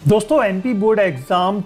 दोस्तों MP board exam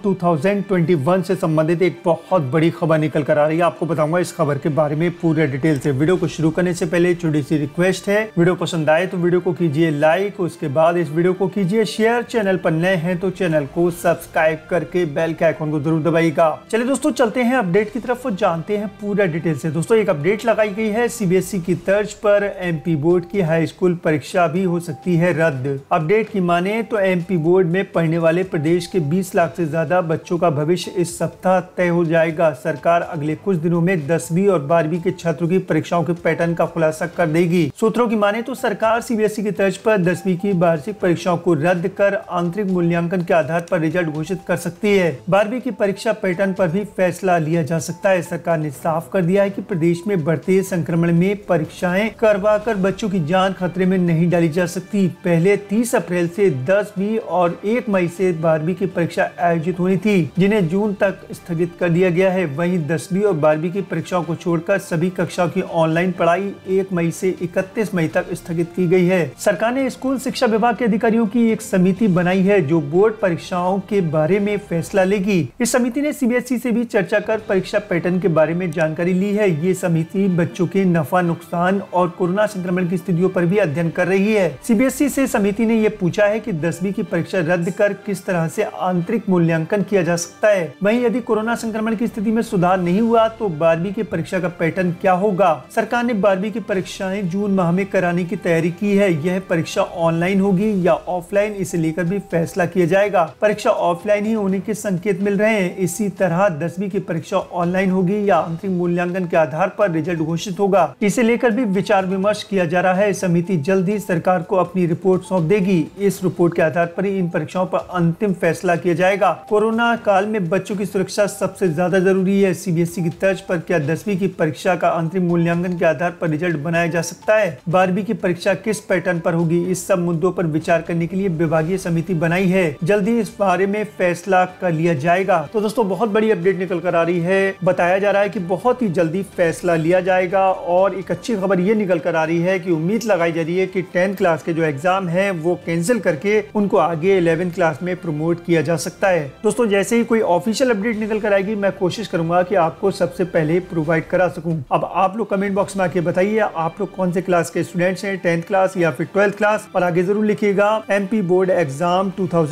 2021 से संबंधित एक बहुत बड़ी खबर निकल कर आ रही है। आपको बताऊंगा इस खबर के बारे में पूरे डिटेल से। वीडियो को शुरू करने से पहले छोटी सी रिक्वेस्ट है, वीडियो पसंद आए तो वीडियो को कीजिए लाइक, उसके बाद इस वीडियो को कीजिए शेयर। चैनल पर नए हैं तो चैनल को सब्सक्राइब करके बेल के आइकन को जरूर दबाइएगा। चलिए दोस्तों चलते हैं अपडेट की तरफ और जानते हैं पूरा डिटेल से। दोस्तों एक अपडेट लगाई गई है, सीबीएसई की तर्ज पर एमपी बोर्ड की हाई स्कूल परीक्षा भी हो सकती है रद्द। अपडेट की माने तो एमपी बोर्ड में पढ़ने वाले प्रदेश के 20 लाख से ज्यादा बच्चों का भविष्य इस सप्ताह तय हो जाएगा। सरकार अगले कुछ दिनों में 10वीं और 12वीं के छात्रों की परीक्षाओं के पैटर्न का खुलासा कर देगी। सूत्रों की माने तो सरकार सीबीएसई की तर्ज पर 10वीं की वार्षिक परीक्षाओं को रद्द कर आंतरिक मूल्यांकन के आधार पर रिजल्ट घोषित कर सकती है। 12वीं की परीक्षा पैटर्न पर भी फैसला लिया जा सकता है। सरकार ने साफ कर दिया है कि प्रदेश में बढ़ते संक्रमण में परीक्षाएं करवा कर बच्चों की जान खतरे में नहीं डाली जा सकती। पहले 30 अप्रैल से 10वीं और 1 मई से 12वीं की परीक्षा आयोजित होनी थी, जिन्हें जून तक स्थगित कर दिया गया है। वहीं 10वीं और 12वीं की परीक्षाओं को छोड़कर सभी कक्षाओं की ऑनलाइन पढ़ाई 1 मई से 31 मई तक स्थगित की गई है। सरकार ने स्कूल शिक्षा विभाग के अधिकारियों की एक समिति बनाई है जो बोर्ड परीक्षाओं के बारे में फैसला लेगी। इस समिति ने सीबीएसई से भी चर्चा कर परीक्षा पैटर्न के बारे में जानकारी ली है। ये समिति बच्चों के नफा नुकसान और कोरोना संक्रमण की स्थितियों पर भी अध्ययन कर रही है। सीबीएसई से समिति ने यह पूछा है कि 10वीं की परीक्षा रद्द कर किस तरह से आंतरिक मूल्यांकन किया जा सकता है। वहीं यदि कोरोना संक्रमण की स्थिति में सुधार नहीं हुआ तो 12वीं की परीक्षा का पैटर्न क्या होगा। सरकार ने 12वीं की परीक्षाएं जून माह में कराने की तैयारी की है। यह परीक्षा ऑनलाइन होगी या ऑफलाइन, इसे लेकर भी फैसला किया जाएगा। परीक्षा ऑफलाइन ही होने के संकेत मिल रहे हैं। इसी तरह 10वीं की परीक्षा ऑनलाइन होगी या आंतरिक मूल्यांकन के आधार पर रिजल्ट घोषित होगा, इसे लेकर भी विचार विमर्श किया जा रहा है। समिति जल्द ही सरकार को अपनी रिपोर्ट सौंप देगी। इस रिपोर्ट के आधार पर इन परीक्षाओं पर अंतिम फैसला किया जाएगा। कोरोना काल में बच्चों की सुरक्षा सबसे ज्यादा जरूरी है। सीबीएसई की तर्ज पर क्या 10वीं की परीक्षा का अंतरिम मूल्यांकन के आधार पर रिजल्ट बनाया जा सकता है? 12वीं की परीक्षा किस पैटर्न पर होगी? इस सब मुद्दों पर विचार करने के लिए विभागीय समिति बनाई है। जल्दी इस बारे में फैसला कर लिया जाएगा। तो दोस्तों बहुत बड़ी अपडेट निकल कर आ रही है। बताया जा रहा है कि बहुत ही जल्दी फैसला लिया जाएगा और एक अच्छी खबर ये निकल कर आ रही है कि उम्मीद लगाई जा रही है कि 10th क्लास के जो एग्जाम है वो कैंसिल करके उनको आगे 11th क्लास में प्रमोट किया जा सकता है। दोस्तों जैसे ही कोई ऑफिशियल अपडेट निकल कर आएगी मैं कोशिश करूंगा कि आपको सबसे पहले प्रोवाइड करा सकूं। अब आप लोग कमेंट बॉक्स में आके बताइए आप लोग कौन से क्लास के स्टूडेंट्स हैं, 10th क्लास या फिर 12th क्लास, और आगे जरूर लिखिएगा एमपी बोर्ड एग्जाम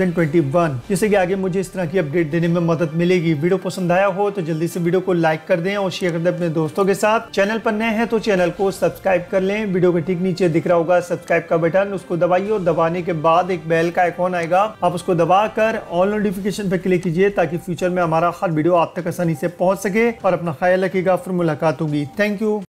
2021, जिससे कि आगे मुझे इस तरह की अपडेट देने में मदद मिलेगी। वीडियो पसंद आया हो तो जल्दी से वीडियो को लाइक कर दें और शेयर कर दें अपने दोस्तों के साथ। चैनल पर नए हैं तो चैनल को सब्सक्राइब कर लें। वीडियो के ठीक नीचे दिख रहा होगा सब्सक्राइब का बटन, उसको दबाइए और दबाने के बाद एक बेल का आइकॉन आएगा, आप उसको दबाकर ऑल नोटिफिकेशन पर क्लिक कीजिए ताकि फ्यूचर में हमारा हर वीडियो आप तक आसानी से पहुंच सके। और अपना ख्याल रखिएगा, फिर मुलाकात होगी। Thank you.